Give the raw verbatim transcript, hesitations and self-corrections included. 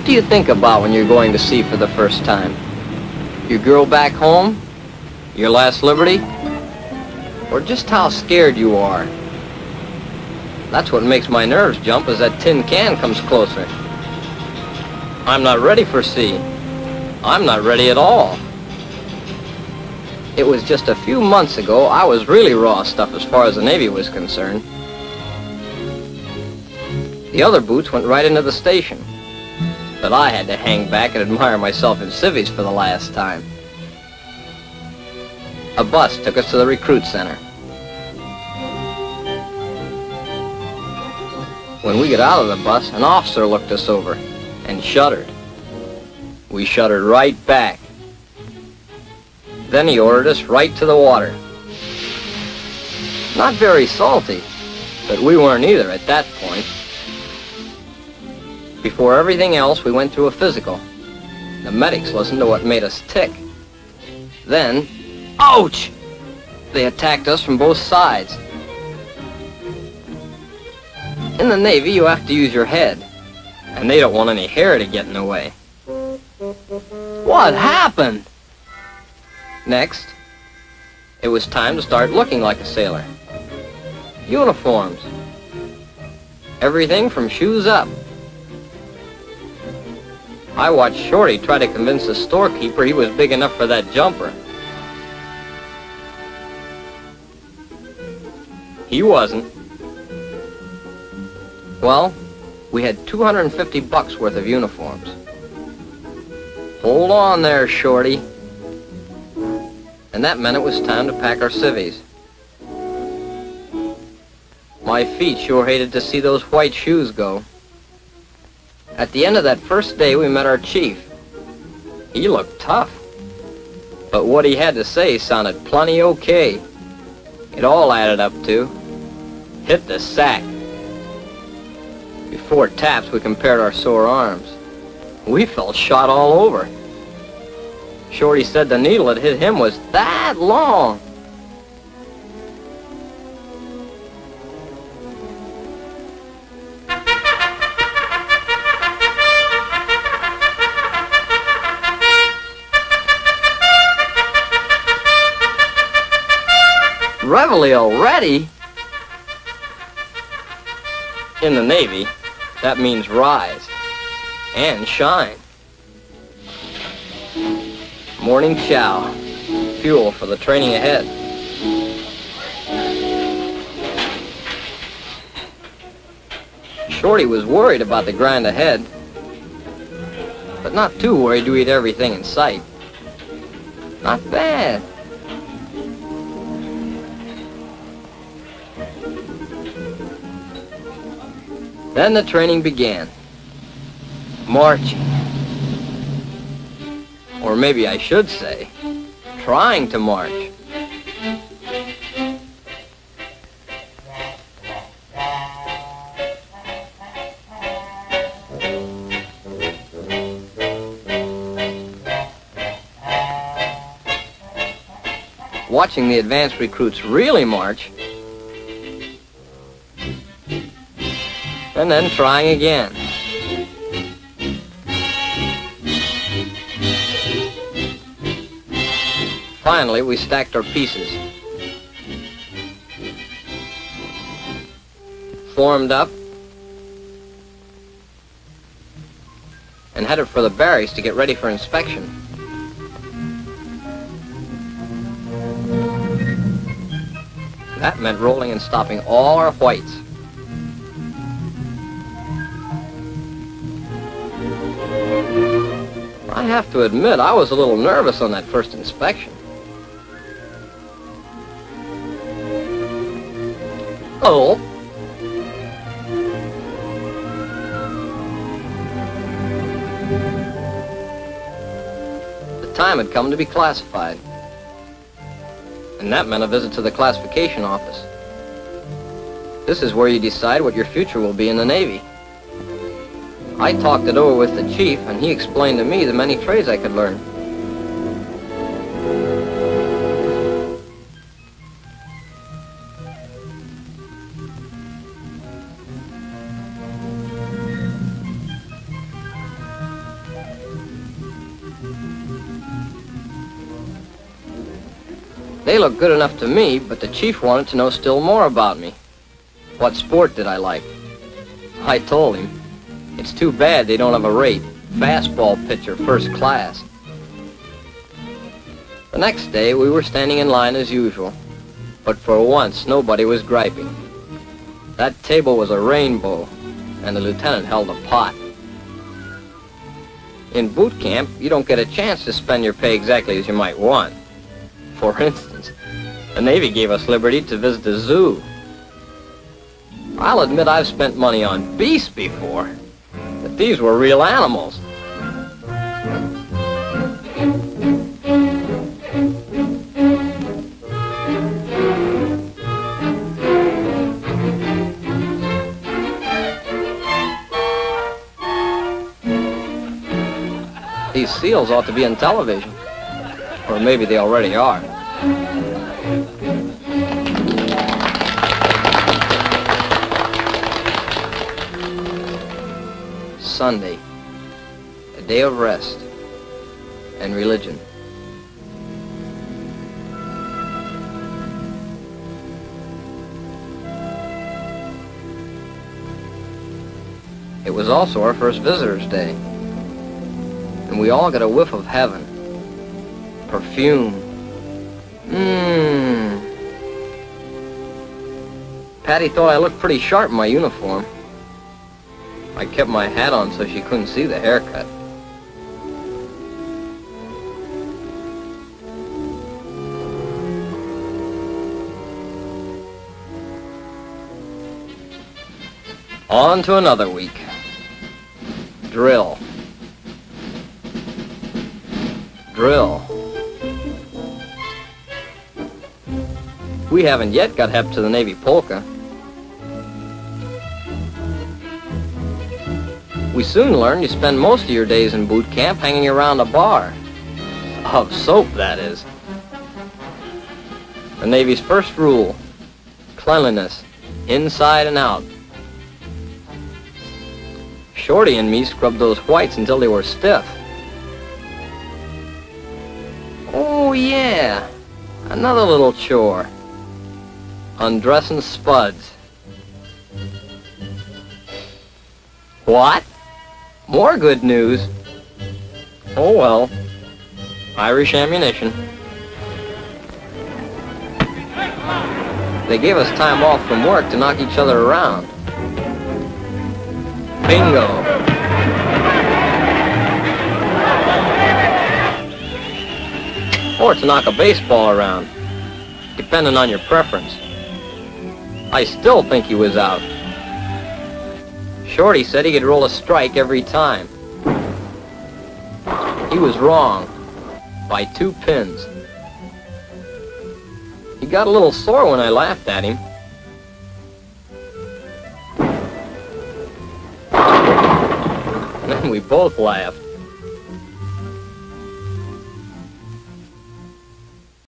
What do you think about when you're going to sea for the first time? Your girl back home? Your last liberty? Or just how scared you are? That's what makes my nerves jump as that tin can comes closer. I'm not ready for sea. I'm not ready at all. It was just a few months ago I was really raw stuff as far as the Navy was concerned. The other boots went right into the station. But I had to hang back and admire myself in civvies for the last time. A bus took us to the recruit center. When we got out of the bus, an officer looked us over and shuddered. We shuddered right back. Then he ordered us right to the water. Not very salty, but we weren't either at that point. Before everything else, we went through a physical. The medics listened to what made us tick. Then, ouch! They attacked us from both sides. In the Navy, you have to use your head, and they don't want any hair to get in the way. What happened? Next, it was time to start looking like a sailor. Uniforms. Everything from shoes up. I watched Shorty try to convince the storekeeper he was big enough for that jumper. He wasn't. Well, we had two hundred fifty bucks worth of uniforms. Hold on there, Shorty. And that meant it was time to pack our civvies. My feet sure hated to see those white shoes go. At the end of that first day, we met our chief. He looked tough, but what he had to say sounded plenty okay. It all added up to hit the sack. Before taps, we compared our sore arms. We felt shot all over. Shorty said the needle that hit him was that long. Reveille already? In the Navy, that means rise and shine. Morning chow, fuel for the training ahead. Shorty was worried about the grind ahead, but not too worried to eat everything in sight. Not bad. Then the training began. Marching. Or maybe I should say, trying to march. Watching the advanced recruits really march, and then trying again. Finally, we stacked our pieces. Formed up, and headed for the barracks to get ready for inspection. That meant rolling and stopping all our whites. I have to admit, I was a little nervous on that first inspection. Oh. The time had come to be classified. And that meant a visit to the classification office. This is where you decide what your future will be in the Navy. I talked it over with the chief, and he explained to me the many trades I could learn. They looked good enough to me, but the chief wanted to know still more about me. What sport did I like? I told him, it's too bad they don't have a rate. Fastball pitcher, first class. The next day, we were standing in line as usual, but for once, nobody was griping. That table was a rainbow, and the lieutenant held a pot. In boot camp, you don't get a chance to spend your pay exactly as you might want. For instance, the Navy gave us liberty to visit the zoo. I'll admit I've spent money on beasts before, but these were real animals. These seals ought to be on television. Or maybe they already are. Sunday, a day of rest and religion. It was also our first visitor's day, and we all got a whiff of heaven. Perfume. Mmm. Patty thought I looked pretty sharp in my uniform. I kept my hat on so she couldn't see the haircut. On to another week. Drill. Drill. We haven't yet got hep to the Navy polka. We soon learned you spend most of your days in boot camp hanging around a bar. Of soap, that is. The Navy's first rule, cleanliness, inside and out. Shorty and me scrubbed those whites until they were stiff. Oh, yeah, another little chore. Undressing spuds. What? More good news. Oh, well. Irish ammunition. They gave us time off from work to knock each other around. Bingo. Or to knock a baseball around, depending on your preference. I still think he was out. Shorty said he could roll a strike every time. He was wrong, by two pins. He got a little sore when I laughed at him. Then we both laughed.